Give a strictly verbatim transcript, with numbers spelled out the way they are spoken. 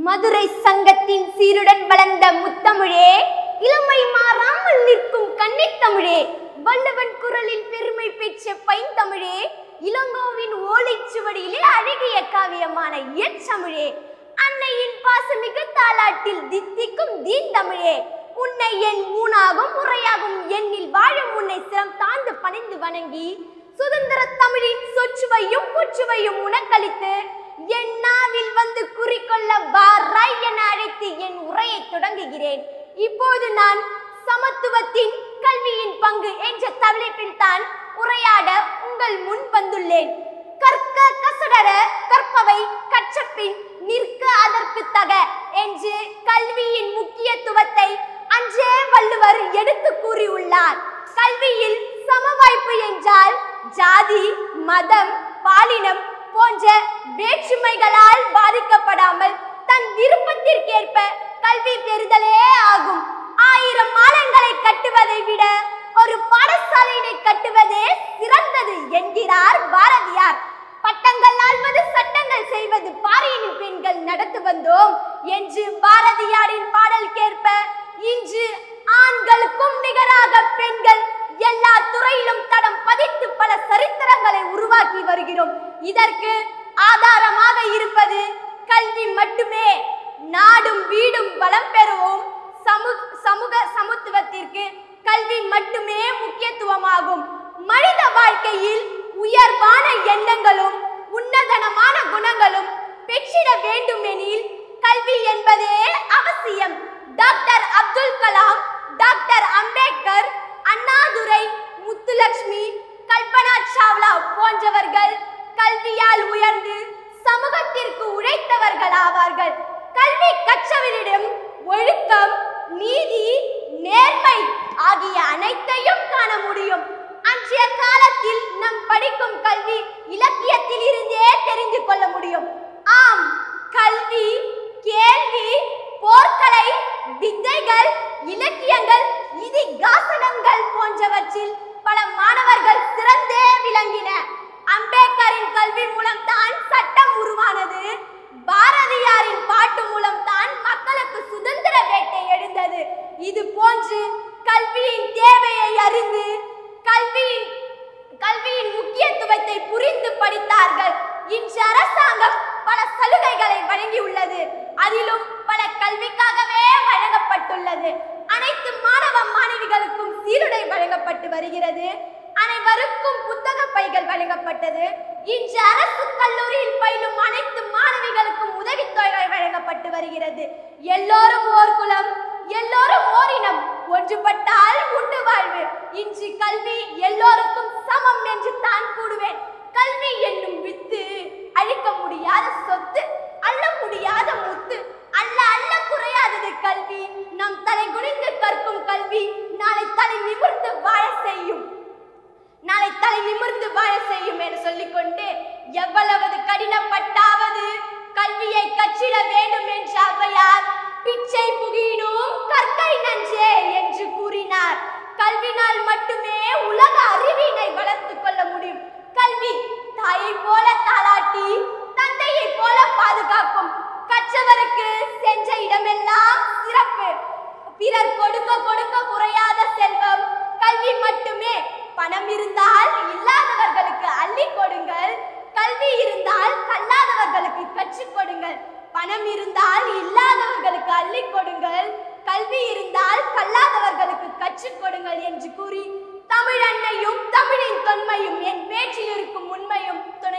மதுரை சங்கத்தின் சீருடன் வளர்ந்த முத்தமிழே, இளமை மாறாமல் நிற்கும் கன்னித்தமிழே, வள்ளுவன் குரலில் பெருமை பெற்ற பைந்தமிழே, இளங்கோவின் ஓலைச்சுவடியிலே அழகிய காவியமான இயற்றமிழே, அன்னையின் பாசமிகு தாலாட்டில் தித்திக்கும் தீந்தமிழே, உன்னை என் ஊனாகும் முறையாகும் எண்ணில் வாழும் உன்னை சிரம் தாழ்ந்து பணிந்து வணங்கி சுதந்திர தமிழின் சொச்சுவையும் பொச்சுவையும் உனக்களித்து என் நாவில் வந்து குறிக்கொள்ள வாராய் என அழைத்து என் உரையை தொடங்குகிறேன். இப்போது நான் சமத்துவத்தின் கல்வியின் பங்கு என்ற தலைப்பில் தான் உரையாட உங்கள் முன் வந்துள்ளேன். கற்க கசடர கற்பவை கற்றபின் நிற்க அதற்கு தக என்று கல்வியின் முக்கியத்துவத்தை அன்றே வள்ளுவர் எடுத்து கூறியுள்ளார். கல்வியில் சமவாய்ப்பு என்றால் ஜாதி, மதம், பாலினம் போன்ற வேற்றுமைகளால் பாதிக்கப்படாமல் தன் விருப்பத்திற்கேற்ப கல்வி பெறுதலே ஆகும். ஆயிரம் மாலங்களை கட்டுவதை விட ஒரு பாடசாலையை கட்டுவதே சிறந்தது என்கிறார் பாரதியார். பட்டங்கள் ஆள்வது சட்டங்கள் செய்வது பாரியின் பெண்கள் நடத்து வந்தோம் என்று பாரதியாரின் பாடல் கேற்ப இன்று ஆண்களுக்கும் நிகராக பெண்கள் எல்லா துறையிலும் தடம் பதித்து பல சரித்திரங்களை உருவாக்கி வருகிறோம். இதற்கு ஆதாரமாக இருப்பது கல்வி மட்டுமே. நாடும் வீடும் வளம் பெறுவோம். சமூக சமூக சமத்துவத்திற்கு கல்வி மட்டுமே முக்கியத்துவமாகும். மனித வாழ்க்கையில் உயர்வான எண்ணங்களும் உன்னதனமான குணங்களும் பெற்றிட வேண்டும் எனில் கல்வி என்பதே அவசியம். டாக்டர் அப்துல் கலாம், டாக்டர் அம்பேத்கர், அண்ணாதுரை, முத்துலட்சுமி, கல்பனா சாவ்லா போன்றவர்கள் கல்வியால் உயர்ந்து சமூகத்திற்கு உழைத்தவர்கள் ஆவார்கள். கல்வி கற்றவரிடம் ஒழுக்கம், நீதி, நேர்மை ஆகிய அனைத்தையும் காண முடியும். அன்றைய காலத்தில் நம் படிக்கும் கல்வி இலக்கியத்தில் இருந்தே தெரிந்து கொள்ள முடியும். ஆம், கல்வி, கேள்வி, போர்க்கலை, வித்தைகள், இலக்கியங்கள், இதிகாசனங்கள் போன்றவற்றில் பல மாணவர்கள் சிறந்தே விளங்கின. அம்பேத்கரின் கல்வி மூலம் தான் சட்டம் உருவானது. பாரதியாரின் பாட்டு மூலம் தான் மக்களுக்கு சுதந்திர வேட்டை எழுந்தது. இது போன்று கல்வியின் தேவையை அறிந்து கல்வியின் கல்வியின் முக்கியத்துவத்தை புரிந்து படித்தார்கள். இன்று அரசாங்கம் பல சலுகைகளை வழங்கியுள்ளது. அதிலும் பல கல்விக்காகவே வழங்கப்பட்டுள்ளது. அனைத்து மாணவ மாணவிகளுக்கும் சீருடை வழங்கப்பட்டு வருகிறது. அனைவருக்கும் புத்தக பைகள் வழங்கப்பட்டது. இன்று அரசு கல்லூரியில் பயிலும் அனைத்து மாணவிகளுக்கும் உதவித்தொகை வழங்கப்பட்டு வருகிறது. எல்லோரும் ஓர் குலம், எல்லோரும் ஓரினம், ஒன்றுபட்டால் உண்டு வாழ்வு. இன்று கல்வி எல்லோருக்கும் சமம் என்று தான் கூடுவேன். கல்வி என்னும் வித்து அழிக்க முடியாத சொத்து, அள்ள முடியாத முத்து, அல்ல அல்ல குறையாதது கல்வி. நம் தலை குனிந்து கற்கும் கல்வி நாளை தலை நிமிர்ந்து வாழ செய்யும் நாளை தலை நிமிர்ந்து வாழ செய்யும் என சொல்லிக்கொண்டு எவ்வளவு கடினப்பட்டாவது கல்வியை கற்றிட வேண்டும் என்ற ஔவையார் பிச்சை புகினும் கற்கை நன்றே என்று கூறினார். கல்வினால் மட்டுமே உலக அறிவினை வளர்த்துக் கொள்ள முடியும். கல்வி தாயை போல தாளாட்டி தந்தையை போல பாதுகாக்கும். கற்றவருக்கு சென்ற இடமெல்லாம் சிறப்பு. பிறர் கொடுக்க கொடுக்க குறையாத செல்வம் கல்வி மட்டுமே. பணம் இருந்தால் இல்லாதவர்களுக்கு அள்ளி கொடுங்கள். கல்வி இருந்தால் கல்லாதவர்களுக்கு கற்றுக் கொடுங்கள். பணம் இருந்தால் இல்லாதவர்களுக்கு அள்ளி கொடுங்கள். கல்வி இருந்தால் கல்லாதவர்களுக்கு கற்றுக் கொடுங்கள் என்று கூறி தமிழ் அன்னையும் தமிழின் தொன்மையும் என் பேச்சில் இருக்கும் உண்மையும்